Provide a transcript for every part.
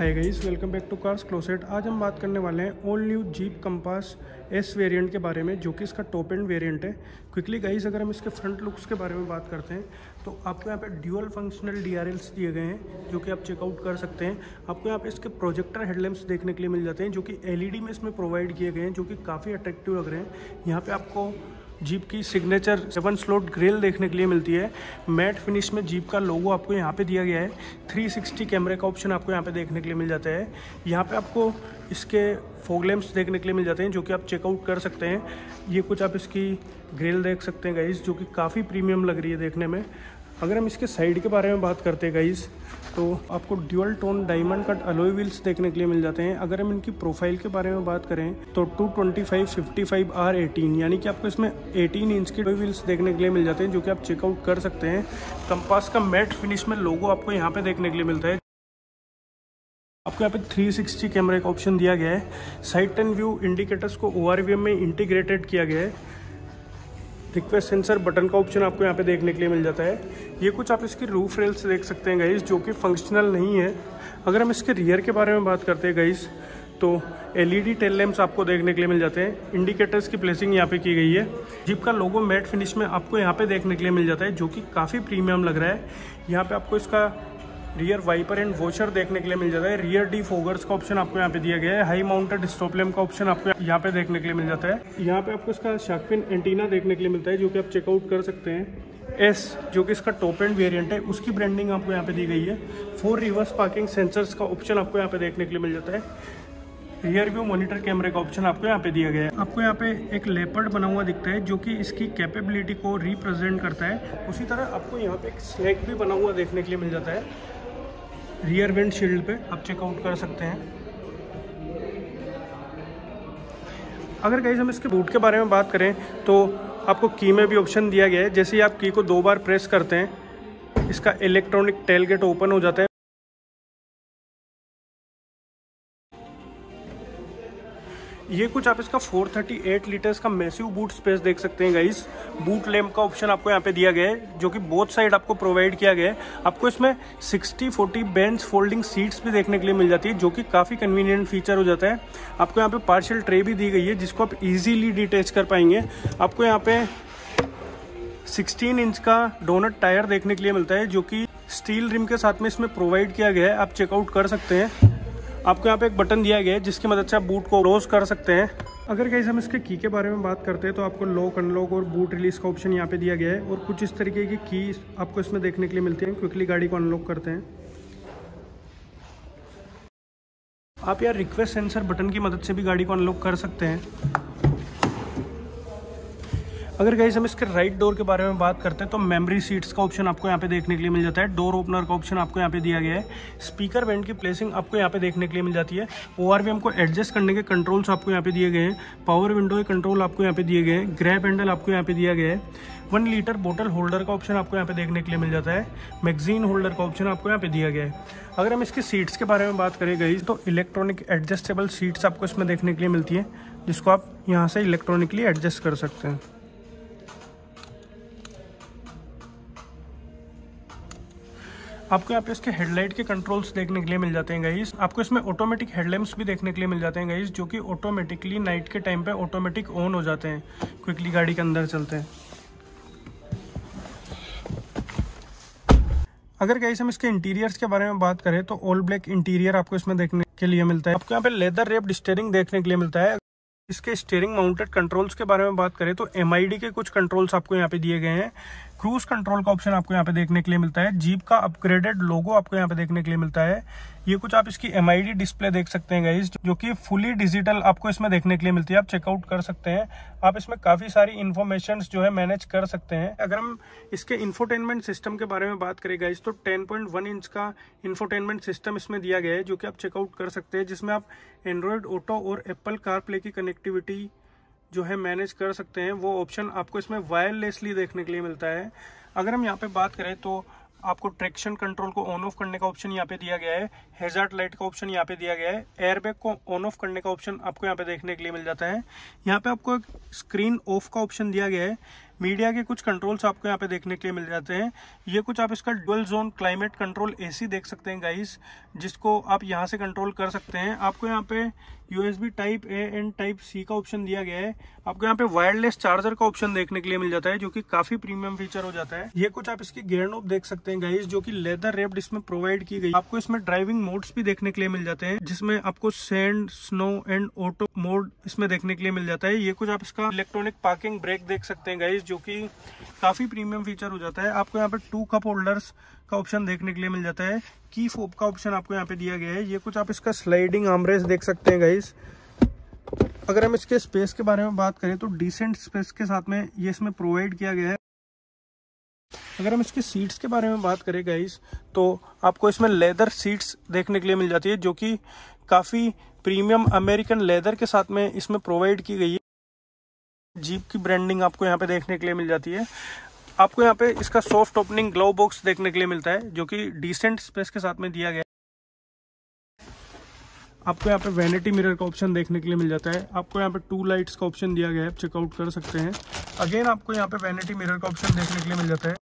Hi guys, welcome back to cars closet. आज हम बात करने वाले हैं all new Jeep Compass S variant के बारे में, जो कि इसका टॉप एंड वेरिएंट है। क्विकली गाइस, अगर हम इसके फ्रंट लुक्स के बारे में बात करते हैं तो आपको यहाँ पे ड्यूअल फंक्शनल DRLs दिए गए हैं, जो कि आप चेकआउट कर सकते हैं। आपको यहाँ पे इसके प्रोजेक्टर हेडलैम्प्स देखने के लिए मिल जाते हैं, जो कि LED में इसमें प्रोवाइड किए गए हैं, जो कि काफ़ी अट्रैक्टिव लग रहे हैं। यहाँ पे आपको जीप की सिग्नेचर 7 स्लॉट ग्रिल देखने के लिए मिलती है। मैट फिनिश में जीप का लोगो आपको यहाँ पे दिया गया है। 360 कैमरे का ऑप्शन आपको यहाँ पे देखने के लिए मिल जाता है। यहाँ पे आपको इसके फॉग लैंप्स देखने के लिए मिल जाते हैं, जो कि आप चेकआउट कर सकते हैं। ये कुछ आप इसकी ग्रिल देख सकते हैं गाइस, जो कि काफ़ी प्रीमियम लग रही है देखने में। अगर हम इसके साइड के बारे में बात करते हैं गाइस, तो आपको dual tone diamond cut alloy wheels देखने के लिए मिल जाते हैं। अगर हम इनकी प्रोफाइल के बारे में बात करें तो 225/55R18 यानी कि आपको इसमें 18 इंच के व्हील्स देखने के लिए मिल जाते हैं, जो कि आप चेकआउट कर सकते हैं। कंपास का मैट फिनिश में लोगो आपको यहाँ पे देखने के लिए मिलता है। आपको यहाँ पे 360 कैमरे का ऑप्शन दिया गया है। साइड टर्न व्यू इंडिकेटर्स को ORVM में इंटीग्रेटेड किया गया है। रिक्वेस्ट सेंसर बटन का ऑप्शन आपको यहाँ पे देखने के लिए मिल जाता है। ये कुछ आप इसकी रूफ रेल्स देख सकते हैं गाइस, जो कि फंक्शनल नहीं है। अगर हम इसके रियर के बारे में बात करते हैं गाइस, तो LED टेल लैंप्स आपको देखने के लिए मिल जाते हैं। इंडिकेटर्स की प्लेसिंग यहाँ पे की गई है। जीप का लोगो मैट फिनिश में आपको यहाँ पे देखने के लिए मिल जाता है, जो कि काफ़ी प्रीमियम लग रहा है। यहाँ पे आपको इसका रियर वाइपर एंड वॉशर देखने के लिए मिल जाता है। रियर डिफोगर्स का ऑप्शन आपको यहाँ पे दिया गया है। हाई माउंटेड स्टॉप लैम्प का ऑप्शन आपको यहाँ पे देखने के लिए मिल जाता है। यहाँ पे आपको इसका शार्क फिन एंटीना देखने के लिए मिलता है, जो कि आप चेकआउट कर सकते हैं। एस, जो कि इसका टॉप एंड वेरिएंट है, उसकी ब्रांडिंग आपको यहाँ पे दी गई है। 4 रिवर्स पार्किंग सेंसर्स का ऑप्शन आपको यहाँ पे देखने के लिए मिल जाता है। रियर व्यू मॉनिटर कैमरे का ऑप्शन आपको यहाँ पे दिया गया है। आपको यहाँ पे एक लेपर्ड बना हुआ दिखता है, जो कि इसकी कैपेबिलिटी को रिप्रेजेंट करता है। उसी तरह आपको यहाँ पे एक स्नैक भी बना हुआ देखने के लिए मिल जाता है। रियर विंड शील्ड पे आप चेकआउट कर सकते हैं। अगर गाइस हम इसके बूट के बारे में बात करें तो आपको की में भी ऑप्शन दिया गया है। जैसे ही आप की को 2 बार प्रेस करते हैं, इसका इलेक्ट्रॉनिक टेलगेट ओपन हो जाता है। ये कुछ आप इसका 438 लीटर्स का मैसिव बूट स्पेस देख सकते हैं गाइस। बूट लैम्प का ऑप्शन आपको यहाँ पे दिया गया है, जो कि बोथ साइड आपको प्रोवाइड किया गया है। आपको इसमें 60/40 बेंच फोल्डिंग सीट्स भी देखने के लिए मिल जाती है, जो कि काफ़ी कन्वीनियंट फीचर हो जाता है। आपको यहाँ पे पार्शियल ट्रे भी दी गई है, जिसको आप इजीली डिटैच कर पाएंगे। आपको यहाँ पे 16 इंच का डोनट टायर देखने के लिए मिलता है, जो कि स्टील रिम के साथ में इसमें प्रोवाइड किया गया है। आप चेकआउट कर सकते हैं। आपको यहाँ पे एक बटन दिया गया है, जिसकी मदद से आप बूट को क्लोज कर सकते हैं। अगर गाइस हम इसके की के बारे में बात करते हैं तो आपको लॉक अनलॉक और बूट रिलीज का ऑप्शन यहाँ पे दिया गया है, और कुछ इस तरीके की आपको इसमें देखने के लिए मिलती है। क्विकली गाड़ी को अनलॉक करते हैं। आप यार रिक्वेस्ट सेंसर बटन की मदद से भी गाड़ी को अनलॉक कर सकते हैं। अगर गाइस हम इसके राइट डोर के बारे में बात करते हैं तो मेमोरी सीट्स का ऑप्शन आपको यहाँ पे देखने के लिए मिल जाता है। डोर ओपनर का ऑप्शन आपको यहाँ पे दिया गया है। स्पीकर वेंट की प्लेसिंग आपको यहाँ पे देखने के लिए मिल जाती है। ORVM को एडजस्ट करने के कंट्रोल्स आपको यहाँ पे दिए गए हैं। पावर विंडो के कंट्रोल आपको यहाँ पे दिए गए हैं। ग्रैब हैंडल आपको यहाँ पे दिया गया है। 1 लीटर बोतल होल्डर का ऑप्शन आपको यहाँ पे देखने के लिए मिल जाता है। मैगजीन होल्डर का ऑप्शन आपको यहाँ पे दिया गया है। अगर हम इसकी सीट्स के बारे में बात करें गाइस, तो इलेक्ट्रॉनिक एडजस्टेबल सीट्स आपको इसमें देखने के लिए मिलती है, जिसको आप यहाँ से इलेक्ट्रॉनिकली एडजस्ट कर सकते हैं। आपको यहाँ पे इसके हेडलाइट के कंट्रोल्स देखने के लिए मिल जाते हैं गाइस। आपको इसमें ऑटोमेटिक हेडलैम्प्स भी देखने के लिए मिल जाते हैं गाइस, जो कि ऑटोमेटिकली नाइट के टाइम पे ऑटोमेटिक ऑन हो जाते हैं। क्विकली गाड़ी के अंदर चलते हैं। अगर गाइस हम इसके इंटीरियर्स के बारे में बात करें तो ऑल ब्लैक इंटीरियर आपको इसमें देखने के लिए मिलता है। आपको यहाँ पे लेदर रेप्ड स्टीयरिंग देखने के लिए मिलता है। इसके स्टीयरिंग माउंटेड कंट्रोल्स के बारे में बात करें तो MID के कुछ कंट्रोल्स आपको यहाँ पे दिए गए हैं। क्रूज कंट्रोल का ऑप्शन आपको यहाँ पे देखने के लिए मिलता है। जीप का अपग्रेडेड लोगो आपको यहाँ पे देखने के लिए मिलता है। ये कुछ आप इसकी MID डिस्प्ले देख सकते हैं गाइस, जो कि फुली डिजिटल आपको इसमें देखने के लिए मिलती है। आप चेकआउट कर सकते हैं। आप इसमें काफी सारी इन्फॉर्मेशन जो है मैनेज कर सकते हैं। अगर हम इसके इंफोटेनमेंट सिस्टम के बारे में बात करें गाइस, तो 10.1 इंच का इंफोटेनमेंट सिस्टम इसमें दिया गया है, जो कि आप चेकआउट कर सकते हैं, जिसमें आप एंड्रॉयड ऑटो और एप्पल कारप्ले की कनेक्टिविटी जो है मैनेज कर सकते हैं। वो ऑप्शन आपको इसमें वायरलेसली देखने के लिए मिलता है। अगर हम यहाँ पे बात करें तो आपको ट्रैक्शन कंट्रोल को ऑन ऑफ करने का ऑप्शन यहाँ पे दिया गया है। हैजार्ड लाइट का ऑप्शन यहाँ पे दिया गया है। एयरबैग को ऑन ऑफ करने का ऑप्शन आपको यहाँ पे देखने के लिए मिल जाता है। यहाँ पे आपको एक स्क्रीन ऑफ का ऑप्शन दिया गया है। मीडिया के कुछ कंट्रोल्स आपको यहाँ पे देखने के लिए मिल जाते हैं। ये कुछ आप इसका dual zone climate control AC देख सकते हैं गाइस, जिसको आप यहाँ से कंट्रोल कर सकते हैं। आपको यहाँ पे USB type A and type C का ऑप्शन दिया गया है। आपको यहाँ पे वायरलेस चार्जर का ऑप्शन देखने के लिए मिल जाता है, जो कि काफी प्रीमियम फीचर हो जाता है। ये कुछ आप इसकी गियर नॉब देख सकते हैं गाइस, जो कि लेदर रेप्ड इसमें प्रोवाइड की गई। आपको इसमें ड्राइविंग मोड्स भी देखने के लिए मिल जाते हैं, जिसमें आपको sand, snow and auto mode इसमें देखने के लिए मिल जाता है। ये कुछ आप इसका इलेक्ट्रॉनिक पार्किंग ब्रेक देख सकते हैं गाइस, जो कि काफी प्रीमियम फीचर हो जाता है। आपको यहाँ पे 2 कप होल्डर्स का ऑप्शन देखने के लिए मिल जाता है। की फोब का ऑप्शन आपको यहाँ पे दिया गया है। ये कुछ आप इसका स्लाइडिंग आर्मरेस्ट देख सकते हैं गाइस। अगर हम इसके स्पेस के बारे में बात करें तो डिसेंट स्पेस के साथ में ये इसमें प्रोवाइड किया गया है। अगर हम इसके सीट्स के बारे में बात करें गाइस, तो आपको इसमें लेदर सीट्स देखने के लिए मिल जाती है, जो कि काफी प्रीमियम अमेरिकन लेदर के साथ में इसमें प्रोवाइड की गई है। जीप की ब्रांडिंग आपको यहाँ पे देखने के लिए मिल जाती है। आपको यहाँ पे इसका सॉफ्ट ओपनिंग ग्लव बॉक्स देखने के लिए मिलता है, जो कि डिसेंट स्पेस के साथ में दिया गया है। आपको यहाँ पे वैनिटी मिरर का ऑप्शन देखने के लिए मिल जाता है। आपको यहाँ पे 2 लाइट्स का ऑप्शन दिया गया है, आप चेकआउट कर सकते हैं। अगेन आपको यहाँ पे वैनिटी मिरर का ऑप्शन देखने के लिए मिल जाता है।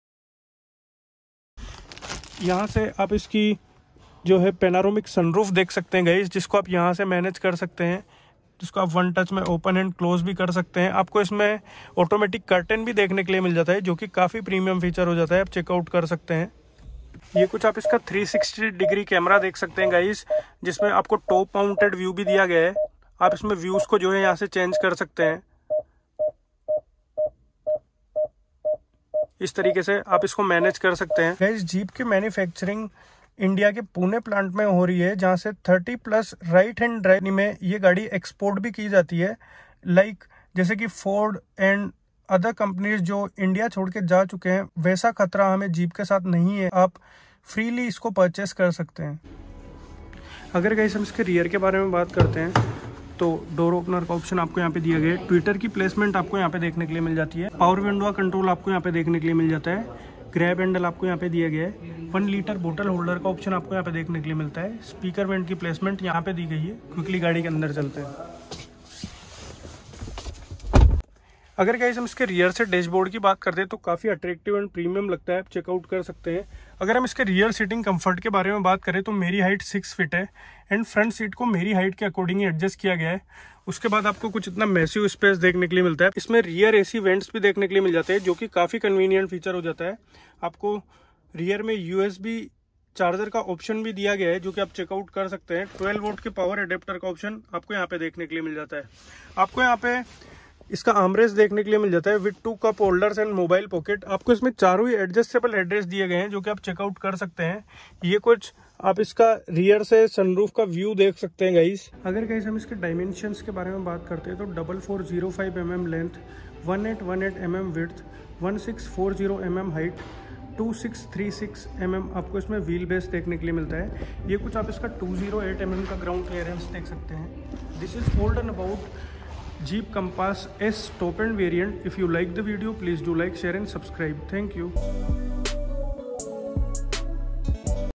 यहाँ से आप इसकी जो है पेनारोमिक सनरूफ देख सकते हैं गाइस, जिसको आप यहाँ से मैनेज कर सकते हैं, जिसको आप 1 टच में ओपन एंड क्लोज भी कर सकते हैं। आपको इसमें ऑटोमेटिक कर्टेन भी देखने के लिए मिल जाता है, जो कि काफ़ी प्रीमियम फीचर हो जाता है, आप चेकआउट कर सकते हैं। ये कुछ आप इसका 360 डिग्री कैमरा देख सकते हैं गाइस, जिसमें आपको टॉप माउंटेड व्यू भी दिया गया है। आप इसमें व्यूज़ को जो है यहाँ से चेंज कर सकते हैं। इस तरीके से आप इसको मैनेज कर सकते हैं। गाइस, जीप की मैन्युफैक्चरिंग इंडिया के पुणे प्लांट में हो रही है, जहां से 30+ राइट हैंड ड्राइव में ये गाड़ी एक्सपोर्ट भी की जाती है। लाइक जैसे कि फोर्ड एंड अदर कंपनीज जो इंडिया छोड़ के जा चुके हैं, वैसा खतरा हमें जीप के साथ नहीं है। आप फ्रीली इसको परचेस कर सकते हैं। अगर गाइस हम इसके रियर के बारे में बात करते हैं, तो डोर ओपनर का ऑप्शन आपको यहाँ पे दिया गया है। ट्विटर की प्लेसमेंट आपको यहाँ पे देखने के लिए मिल जाती है। पावर विंडो का कंट्रोल आपको यहाँ पे देखने के लिए मिल जाता है। ग्रैब हैंडल आपको यहाँ पे दिया गया है। 1 लीटर बोतल होल्डर का ऑप्शन आपको यहाँ पे देखने के लिए मिलता है। स्पीकर वेंट की प्लेसमेंट यहाँ पे दी गई है। क्विकली गाड़ी के अंदर चलते हैं। अगर गाइस हम इसके रियर से डैशबोर्ड की बात करते हैं, तो काफ़ी अट्रैक्टिव एंड प्रीमियम लगता है, आप चेकआउट कर सकते हैं। अगर हम इसके रियर सीटिंग कंफर्ट के बारे में बात करें, तो मेरी हाइट 6 फीट है एंड फ्रंट सीट को मेरी हाइट के अकॉर्डिंग ही एडजस्ट किया गया है। उसके बाद आपको कुछ इतना मैसिव स्पेस देखने के लिए मिलता है। इसमें रियर AC वेंट्स भी देखने के लिए मिल जाते हैं, जो कि काफ़ी कन्वीनियंट फीचर हो जाता है। आपको रियर में USB चार्जर का ऑप्शन भी दिया गया है, जो कि आप चेकआउट कर सकते हैं। 12 वोल्ट के पावर एडेप्टर का ऑप्शन आपको यहाँ पे देखने के लिए मिल जाता है। आपको यहाँ पे इसका आर्मरेस्ट देखने के लिए मिल जाता है with 2 cup holders and mobile pocket. आपको इसमें चारों ही एडजस्टेबल हेडरेस्ट दिए गए हैं, जो कि आप चेकआउट कर सकते हैं। ये कुछ आप इसका रियर से सनरूफ का व्यू देख सकते हैं गाइस। अगर गाइस हम इसके डायमेंशंस के बारे में बात करते हैं, तो 4405 mm length, 1818 mm width, 1640 mm height, 2636 mm आपको इसमें व्हील बेस देखने के लिए मिलता है। ये कुछ आप इसका 208 mm का ग्राउंड क्लियरेंस देख सकते हैं। This is all and about Jeep Compass S top end variant. If you like the video, please do like, share and subscribe. Thank you.